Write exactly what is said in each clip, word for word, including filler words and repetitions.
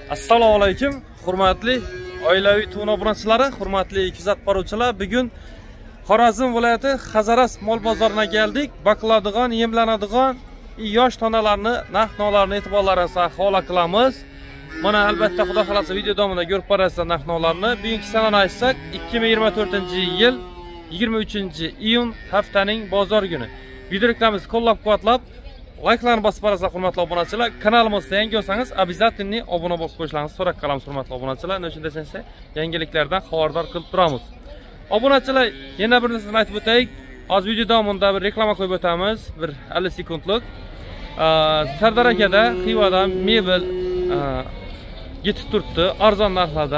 Assalomu alaykum, hurmatli oilaviy tug'un obunachilari, hurmatli kuzatib boruvchilar. Bugun Xorazm viloyati Hazaras mol bozoriga keldik. Bakiladigan, yemlanadigan yosh tonalarni, narx-navolarni e'tiborlaringizga havola qilamiz. Mana albatta xudo xolasa video davomida ko'rib borasizlar narx-navolarni. Bugungi sanani aytsak, ikki ming yigirma to'rtinchi yil yigirma uchinchi iyun haftaning bozor kuni. Video reklamamizni qo'llab-quvvatlab, like'larni bosib borasizlar hurmatli obunachilar. Kanalimizga yangi bo'lsangiz, обязательно obuna bo'lib qo'yishlaringizni so'rab qolamiz hurmatli obunachilar. Nima uchun desangiz, yangiliklardan xabardor qilib turamiz. Obunachilar, yana bir narsani aytib o'taylik. Hozir video davomida bir reklama qo'yib o'tamiz, bir ellik sekundlik. Sardor akada Xivada mebel yetib turibdi, arzon narxlarda.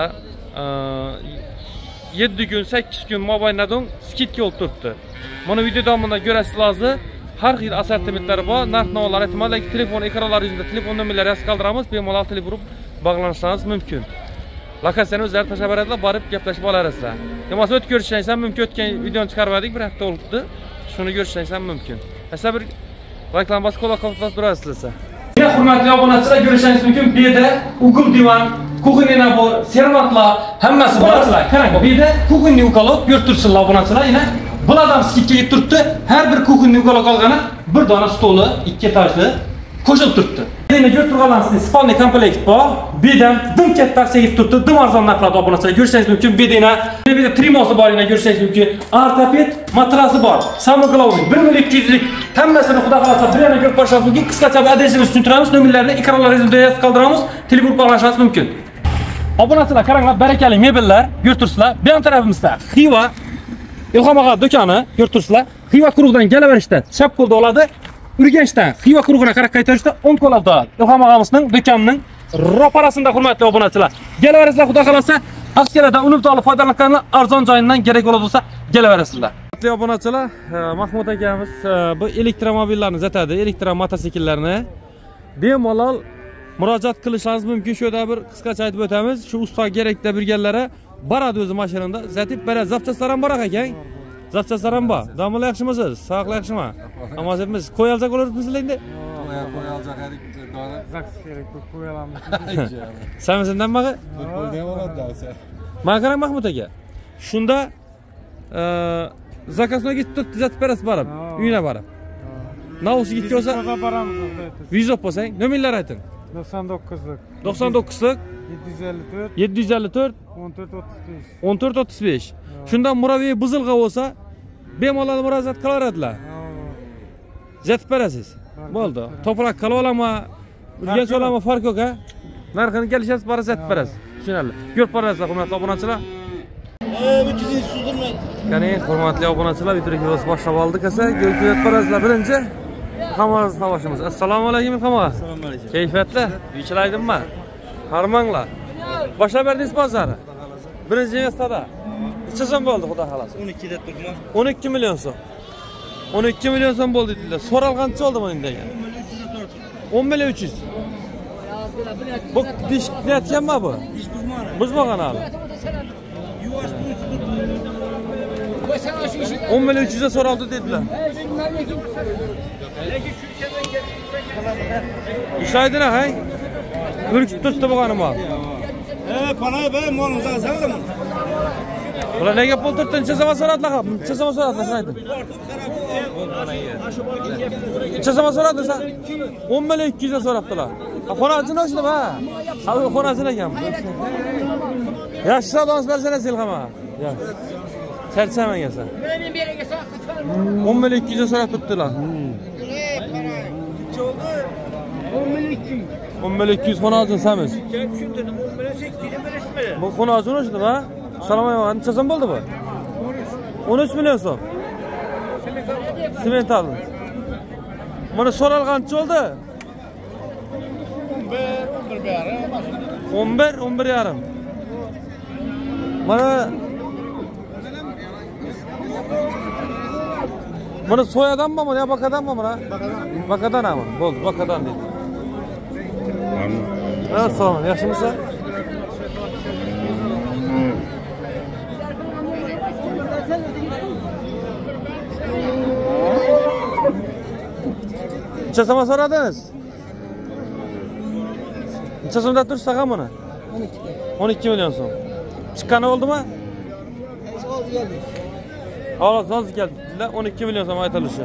yetti kun, sakkiz kun mobaynida skidka olib turibdi. Buni video davomida ko'rasiz lozim. Har xil assortimentlari bor, narx-navolar, ehtimolki telefon ekranlari yuzida telefon nomerlari yozib qoldiramiz, bemalol telefon urib bog'lanishingiz mumkin. Lokatsiyani o'zlari tashlab beradilar, borib gaplashib olasizlar. Bo'lmasa o'tib ko'rishingiz ham mumkin. O'tgan videoni chiqarmadik, bir hafta bo'libdi. Shuni ko'rishingiz ham mumkin. Esa bir reklama bosib qo'llab-quvvatlab turasizlar. Yana hurmatli obunachilar, ko'rishingiz mumkin. Bu yerda ugl divan, kuxniy nabor, servatlar hammasi bor. Qarang, bu yerda kuxniy ukolog ko'rib turibsizlar obunachilar. Yana bulardan skidka yetib turibdi. Har bir kuxniy ukolog olgani bir dona stoli, ikki etajli qo'shilib turibdi. Yana ko'rib turganlaringizni spalniy komplekt bor. Bedan dim katta aksiya yetib turibdi. Dim arzon narxlarda obunachilar ko'rishingiz mumkin. Bedena, bedena trimosi bor, yana ko'rishingiz mumkin. Ortoped matrasi bor. Samoglavniy bir ming ikki yuz lik hammasini xudo xolasa bir yana ko'rib borishingiz mumkin. Qisqacha adresimizni tushuntiramiz, nomerlarni ekranlaringizda yozib qoldiramiz. Telefon bog'lashingiz mumkin. Obunachilar, qaranglar, barakali mebellar ko'rib turibsizlar. Bu ham tarafimizda Xiva Ilhom og'a do'koni ko'rib turibsizlar. Xiva quruqdan kelaverishda chap qo'lda oladi. Urganchdan Xiva quruqina qarab qaytarishda o'ng qo'l oldi. Ilhom og'amizning do'konining ro'parasida hurmatli obunachilar. Kelaverasizlar, xudo xolasa aksiyalardan unumli foydalanganlar arzon joyidan kerak bo'lsa kelaverasizlar. Hurmatli obunachilar, Mahmud akamiz bu elektromobillarni sotadi, elektromototsikllarni bemalol murojaat qilishingiz mumkin. Shu yerda bir qisqacha aytib o'tamiz. Shu ustoga kerakda birganlari boradi o'zi mashinada, zatib beradi. Zapchastlar ham bor ekan. Zapchastlar ham bor. Domla yaxshimisiz? Sog'lik yaxshimi? Amazimiz qo'yalsa qo'yarmisiz endi? Qo'yalsa kerak dona. Zaks kerak, qo'yalamiz. Samizindan maqi? Qo'ydan bo'ladi dasa. Men qarang Mahmud aka. Shunda zakaznoga ketib tuzatib berasiz borib, uyina borib. Nausi yetib olsa boramiz. Vizop bo'lsang, nomerlar ayting. to'qson to'qqizlik to'qson to'qqizlik yetti yuz ellik to'rt o'n to'rt o'ttiz besh o'n to'rt o'ttiz besh. Shundan muraviy buzilg'a bo'lsa, bemalol murojaat qilaveradilar. Jetib berasiz. Bo'ldi. To'proq qilib olaman, urgan solama farq yo'q a. Narxini kelishasiz, bora jetib berasiz. Tushunarli. Ko'rib borasizlar, hurmatli obunachilar. uch yuz suzdirmang. Qani, hurmatli obunachilar, videoni boshlab oldik esa, ko'rib borasizlar. Birinchi Hamaz havashimiz. Assalomu alaykum Hamaz. Assalomu alaykum. Kayfatli, uychilaydimmi? Harmanglar. Boshlab berdingiz bozorni. Birinchi mestada. Necha so'm bo'ldi xudo xolasa? o'n ikki deb turibman. o'n ikki million so'm. o'n ikki million so'm bo'ldi dedilar. So'ralgancha oldi men degan. o'n million uch yuz. Bu dish qilayotganmi bu? Dish buzmani. Buzmagan hali. Yuvosh o'n million uch yuz ga so'raldi dedilar. İşaydına hay. Ürküp tuttu bu kanıma. Eee panayı be malımıza alsana mı? Ulan ne yapıp oturttun? Neçe zaman soradılar kapım? Neçe zaman soradılar şaydın? Neçe zaman soradılar sen? on milyon iki yüze soradılar. Konacına hoştu be. Abi konacına gel. Yaşlı adamız versene silkama. Ya. Sertse hemen gelsen. on milyon iki yüze soradılar tuttular. on milyon iki yüz konağızın semiz. Bu konağızın hoştu be. Salam ayağın. Neçe son oldu bu? on üç milyon son. Siment aldın. Bunu soralgançı oldu? on bir, on bir yarım. Bana Bunu soyadan mı ya bakadan mı buna? Bakadan. Bakadan ama. Oldu bakadan değil. Evet sağ olun. Yaxşı mısın? Neçe zaman soradınız? Necha so'mda tursa ham buni? o'n ikki million so'm. Chiqqani bo'ldimi? Hozir geldi. Hozir hozir keldilar. o'n ikki million so'm aytilishi.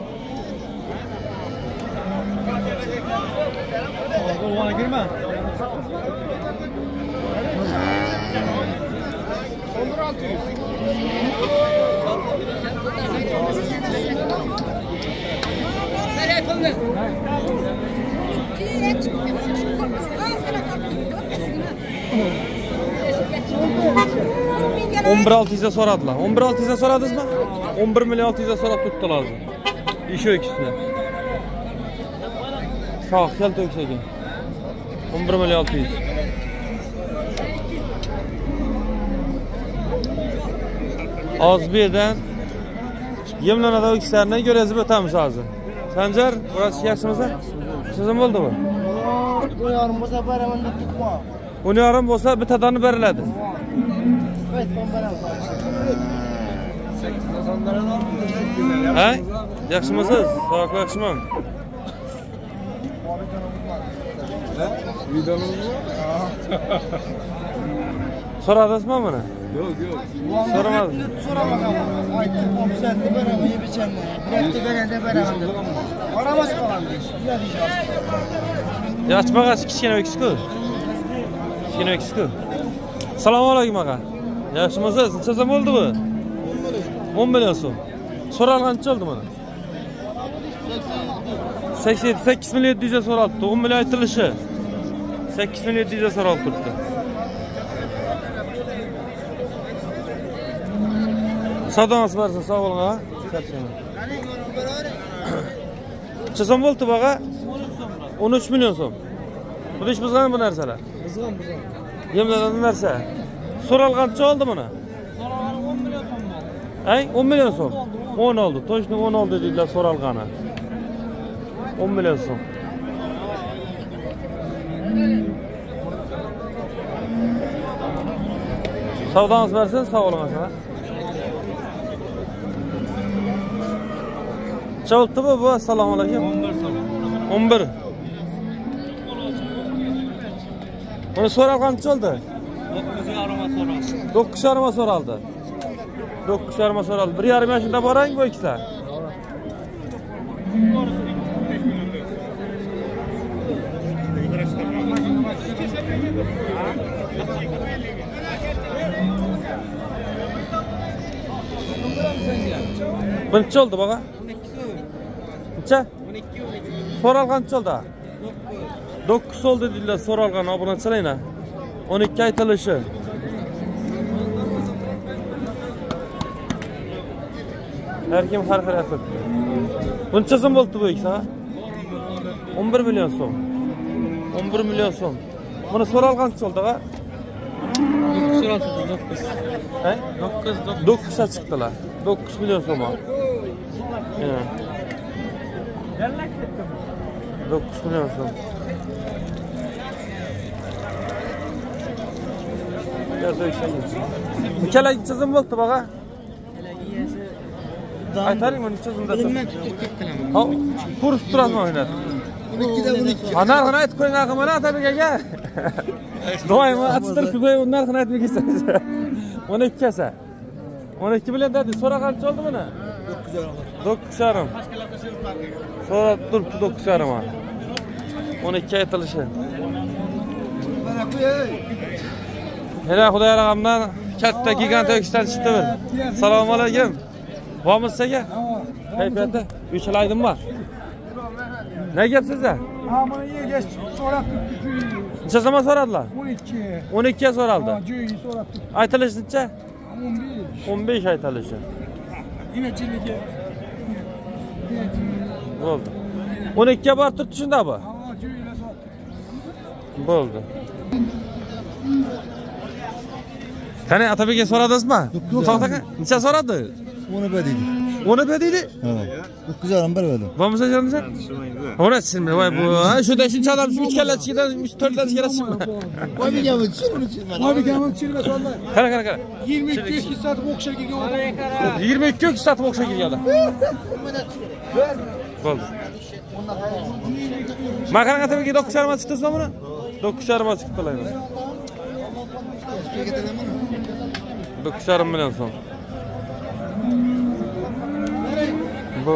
Ona girme. o'n bir olti yuzga so'radilar. o'n bir olti yuzga so'radingizmi? o'n bir million olti yuzga so'rab tutdilar. Ish o'kisini. Shoh keldi o'ksaga. o'n bir million olti yuz. Ozbedan yemlanadi o'kislarni ko'rasiz o'tamiz hozir. Sanjar, burasi yaxshimisiz? Sizim bo'ldimi? Bu yarım bo'lsa beraman deb tutma. o'n yarim bo'lsa bittadan beriladi. Evet, ben beraman. Ha? Yaxshimisiz? Sog' yaxshiman. So'radingizmi buni? Yo'q, yo'q. So'ramadim. So'ramadim. Aytdim, pomsatni beraman, yebichanni. Biletni beranda beraman deb. Qaramas qolgan ish. Nima deysiz? Yaxshimag'as kichkina o'kis-ku. Kichkina o'kis-ku. Assalomu alaykum aka. Yaxshimisiz? Necha so'm bo'ldi bu? o'n million so'm. So'ralgan necha bo'ldi buni? sakson sakkiz million yetti yuz so'ralibdi. o'n million aytilishi. sakkiz million yetti yuz so'ralib turibdi. Savdomiz barcha sog' bo'ling ha. Charchaman. Necha so'm bo'ldi baga? o'n uch million so'm. Bu ish buzgan bu narsalar. Buzgan, buzgan. Yemlanadi narsa. So'ralgancha oldi buni? So'ralgan o'n million so'm bo'ldi. Ay, o'n million so'm. o'n oldi. To'shni o'n oldi dedilar so'ralgani. o'n million so'm. Savdomiz bersin, sog' bo'ling aka. Chavulti bu, bu assalomu alaykum. o'n bir so'm. o'n bir. Buni so'ralgancha oldi? to'qqiz yarim so'raldi. to'qqiz yarim so'raldi. bir yarim yoshida borang bu ikkisi. Buncha oldi baga? o'n ikki so'm. Necha? o'n ikki, o'n ikki. So'ralgancha oldi? to'qqiz oldi dedilar so'ralgan obunachilarga. o'n ikki aytilishi. Har kim har xil aytibdi. Buncha so'm bo'ldi bu ikkisi? o'n bir million so'm. o'n bir million so'm. Buni so'ralgancha oldi ha? dokuz. Ha? dokuz, dokuz. dokuz ta chiqdilar. dokuz million so'm. Ha. dokuz million so'm. Ikkala necha so'm bo'ldi baga? Aytaring buni necha so'mda? Bilimdan tutib ketdilar. Ha, kurs turazmi o'ynab? o'n ikkida o'n ikki. Ha, narxini aytib qo'ying aka, mana Atabek aka. Doim atistirib qo'yib, narxini aytmay ketsangiz. o'n ikki asa. o'n ikki million dedi, so'ragancha oldi buni? dokuz yarim. So'rab turibdi dokuz yarim. o'n ikki aytilishi. Mana Xudo yarog'imdan katta gigant o'kisdan chiqdi bir. Assalomu alaykum. Bormisiz aka? Kayfiyatda uch yil aydinmi? Ne gap sizda? Ha, mana yerga so'rab turibdi. Necha so'm so'radilar? o'n ikki. o'n ikki ga so'raldi. Ha, joyi so'rab turibdi. Aytilishi necha? o'n besh. o'n besh aytilishi. Yine chiliga. Bo'ldi. o'n ikki ga borib turibdi shunda bu? Ha, joyini sotdi. Bo'ldi. Qani Atabekga so'radingizmi? To'xta aka, necha so'radi? Onu bediydi. Onu bediydi? Ha. dokuz yarim bir verdim. Bo'lmasa canınıza? Ona sizmi? Voy bu. Ha, shunda shuncha odam uch kallachidan uch to'rtdan chiqarasizmi? Voy bir gamin çirmini çirmini. Voy bir gamin çirmini sonda. Qara, qara, qara. yigirma ikki ikki sotib o'xshab kelgan odam. yigirma ikki ga sotib o'xshab kelgan. Bo'ldi. Maqarang Atabekga dokuz yarim chiqdingizmi buni? dokuz yarım çıktılar. dokuz yarım milyon so'm. Bu.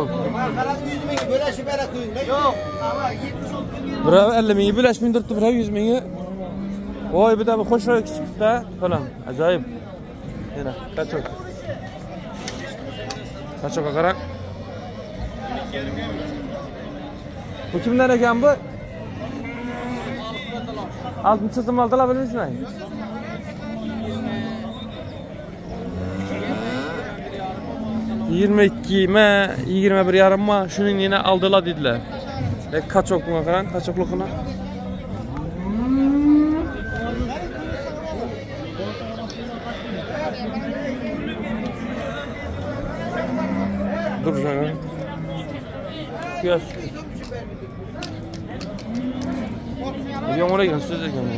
Yo'q. Birav elli mingga bo'lashmay turibdi, birav yuz mingga. Voy, bu da bir qo'shroq chiqdi falan. Ajoyib. Yana qachok. Qachokqa qarang. Bu kimdan ekan bu? oltinchi so'm oldilar bilmaysizmi? yigirma ikki mi, yigirma bir yarim mi? Shuning yana aldilar dedilar. Lek qachokqa qarang, qachokliqini. Dur canım. Kıyas. Bugün oraya gel, siz de gelin.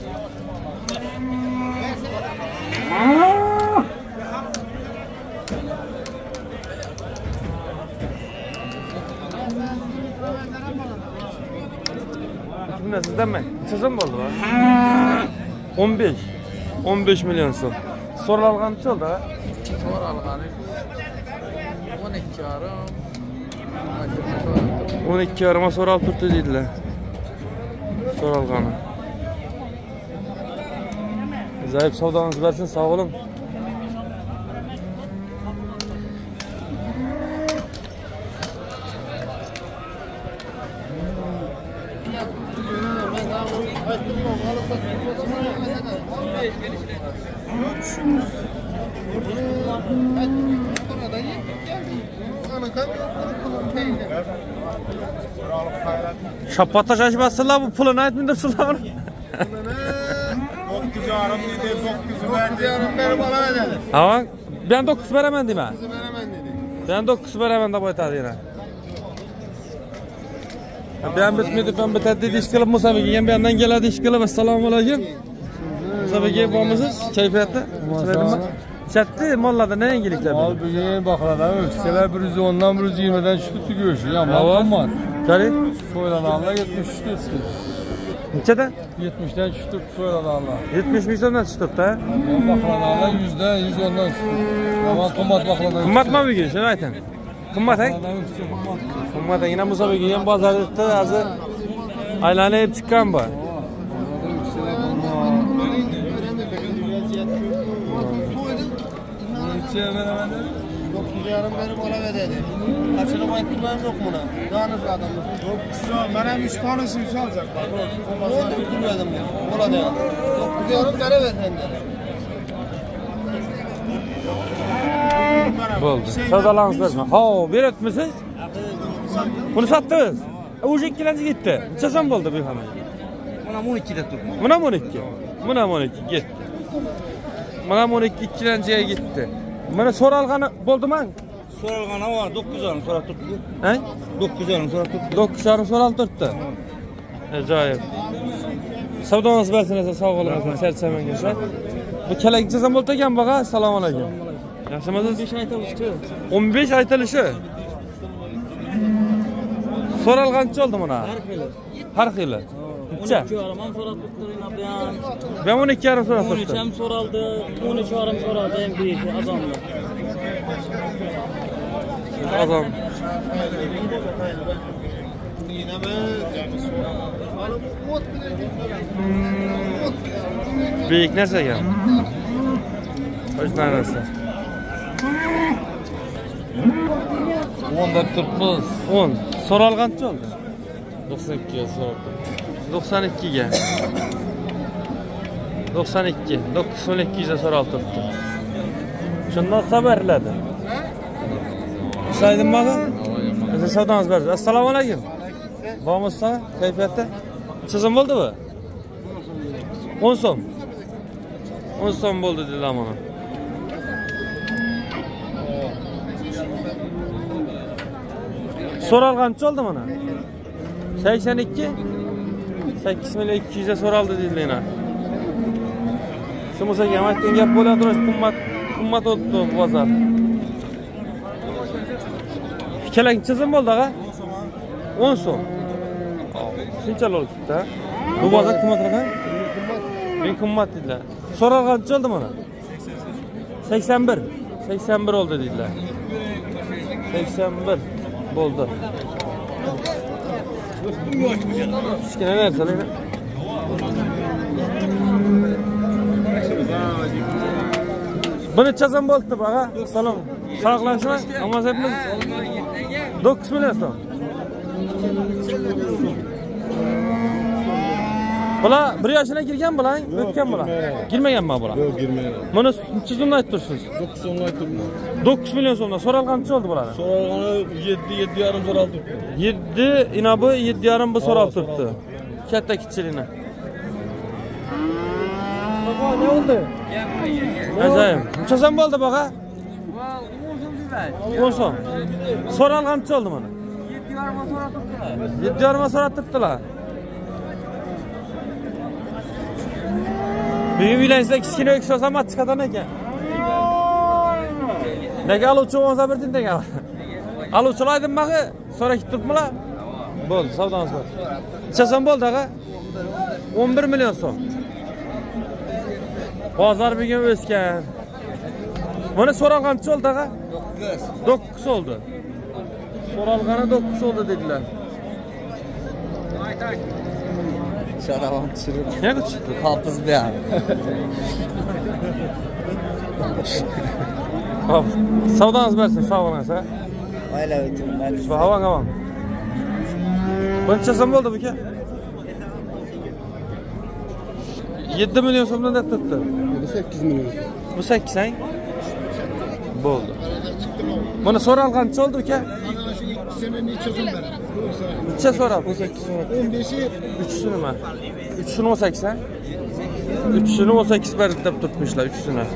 Kimden sizden mi? Sizden mi oldu? on beş. on beş milyon so'm. So'ralgan necha oldu ha? So'ralgani o'n ikki yarim. o'n ikki yarıma so'ralib turibdi deydilar. So'ralgani. Zayıf savdangiz bersin, sağ olun. Şapata şaşmasınlar bu pulunu aytmaydırsınlar. dokuz yarım dedi, dokuz yarım beri bana dedi. Ha, ben dokuz veremem değil mi? Veremem dedi. Ben dokuz veremem de boytadı yine. Ben bitmedi, ben bitedi diş kılıp Musa Bey'e ben benden geledi iş kılıp. Esselamu aleyküm. Musa Bey'e babamızız, keyfiyette. Çetti mallarda ne engelikler? Mal bugün bakalada ölçseler bir yüz ondan bir yüz yirmiden çıktı görüşü. Ya mal var. Kari? Soylananla yetmiş üçtü. Neçeden? yetmişten çıktı soylananla. yetmiş milyondan çıktı da. Bakalada yüzden yüz ondan çıktı. Ama kımmat bakalada. Kımmat mı bir gün? Şunu ayten. Kımmat he? Kımmat he. Yine Musa Bey'e yine bazarlıkta hazır. Aylana hep çıkan bu. dokuz yarım beri bana ver dedi. Kaçını baytırmam yok buna. Danır bir adam. dokuz, ben hem üç tanesini alacak. Ne oldu duruyordum ya? Mola değil. dokuz yarım beri ver dedi. Oldu. Savdalarınız verme. Ha, bir etmişsiniz. Bunu sattınız. E, ucu ikilenci gitti. Neçe son oldu bir hemen? Bana on ikide tutma. Buna on iki. Buna on iki gitti. Buna on iki ikilenciye gitti. Bana soralganı oldu mu? Soralgana var, dokuz yarım sonra tuttu. He? dokuz yarım sonra tuttu. dokuz yarım soral tuttu. Acayip. Savdanız versin, sağ olun. Sersemen gençler. Bu kelek neçe son oldu ekan bağa? Assalomu alaykum. Yaxshimisiz? beş aytılışı. on beş aytilishi. So'ralgancha oldi buna. Har xili. Har xili. Necha? on iki yarım ham so'rab turibdi yana. Ben on iki yarım so'rab on üç turibdi. ham so'raldi, on uch yarım so'raldi ham deydi azonda. Azon. Büyük narsa ekan. Hoş narsa. on deb turibmiz. on. So'ralgancha oldi. to'qson ikkiga so'rabdi. to'qson ikkiga. to'qson ikki. dokuz o'n ikkiga so'ralib turibdi. Shundan sabarladi. Ishlaydimmi aka? Siz savdangiz berdi. Assalomu alaykum. Bormisiz? Kayfiyatda? Necha so'm bo'ldi bu? o'n so'm. o'n so'm bo'ldi dedilar mana. So'ralgancha oldi mana. sakson ikki. sakkiz million ikki yuz ga so'raldi dedilar. Shu bo'lsa ham aytgan gap bo'ladi, qimmat qimmat o'tdi bozor. Keling, necha so'm bo'ldi aka? o'n so'm. Shunchalik olibdi-da. Bu bozor qimmat ekan? Ben qimmat dedilar. So'ralgancha oldi mana? sakson bir. sakson bir oldu dedilar. sakson bir bo'ldi. Kichkina narsalar. Buni chazam bo'ldi baga. Salom. Sog'lashmi? Amazabmiz. dokuz million so'm. Bular bir yoshına girgan bular, o'tgan bular. Girmaganmi bular? Yo'q, girmagan. Mana necha so'mdan aytdirsiz? dokuz so'mdan aytdim. dokuz million so'mdan. So'ralgancha oldi bular. So'ralgani yetti yetti yarim so'raldi. yetti inabi yetti yarim bu so'rab turibdi. Katta kichigini. Baba ne oldu? Ajoyib. Necha so'm bo'ldi baga? o'n so'm. So'ralgancha oldi mana. yetti yarim so'rab turibdilar. yetti yarim so'rab turibdilar. Büyük bilenizde kichkina o'ksa matchkadan ekan. Nega aluvchi olsa birdin degan. Aluvchilardan maqi so'ra ketibmilar? Bo'ldi, savdongiz bor. Necha so'm bo'ldi aga? o'n bir million so'm. Bozor bugun o'sgan. Mana so'ralgancha oldi aga? dokuz. dokuz oldu. So'ralgani dokuz oldu dedilar. Şaravan düşürür. Ne çıktı? Kaltız bir an. Hop. Savdanız versin, sağ olun size. Öyle ötüm ben. Şu havan havan. Bu neçə so'm oldu bu ki? yetti milyon so'mdan da tuttu. sakkiz million. Bu sakkiz han? Bo'ldi. Buni so'ralgancha oldi uka? Sene neçe so'm beradi? Necha so'rab? o'n sakkiz so'rab. o'n beshi uchini nima? uchini o'n sakkiz han? uchini o'n sakkiz berdi deb tutmishlar uchini.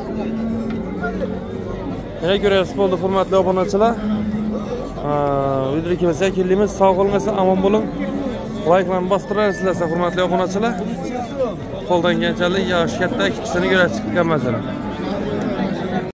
Yana ko'rasiz bo'ldi hurmatli obunachilar. Video kelsa kelimiz sog' bo'lmasa omon bo'ling. Like'larni bostirasizlar hurmatli obunachilar. Qo'ldan kelganchalik yosh katta ikkisini ko'rasiz chiqqan masala.